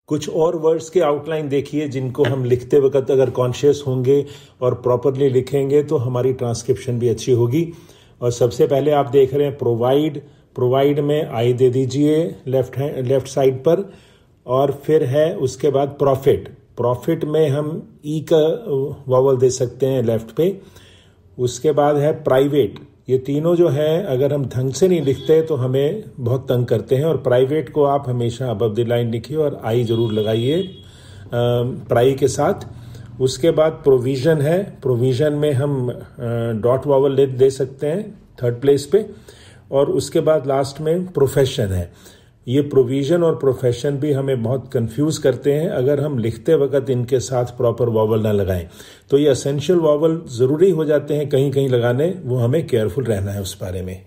कुछ और वर्ड्स के आउटलाइन देखिए जिनको हम लिखते वक्त अगर कॉन्शियस होंगे और प्रॉपरली लिखेंगे तो हमारी ट्रांसक्रिप्शन भी अच्छी होगी। और सबसे पहले आप देख रहे हैं प्रोवाइड, प्रोवाइड में आई दे दीजिए लेफ्ट साइड पर, और फिर है उसके बाद प्रॉफिट, प्रॉफिट में हम ई का वॉवल दे सकते हैं लेफ्ट पे। उसके बाद है प्राइवेट, ये तीनों जो है अगर हम ढंग से नहीं लिखते तो हमें बहुत तंग करते हैं, और प्राइवेट को आप हमेशा अबव द लाइन लिखिए और आई जरूर लगाइए प्राई के साथ। उसके बाद प्रोविजन है, प्रोविजन में हम डॉट वॉवल दे सकते हैं थर्ड प्लेस पे। और उसके बाद लास्ट में प्रोफेशन है। ये प्रोविजन और प्रोफेशन भी हमें बहुत कंफ्यूज करते हैं अगर हम लिखते वक्त इनके साथ प्रॉपर वॉवल ना लगाएं। तो ये एसेंशियल वॉवल जरूरी हो जाते हैं कहीं कहीं लगाने, वो हमें केयरफुल रहना है उस बारे में।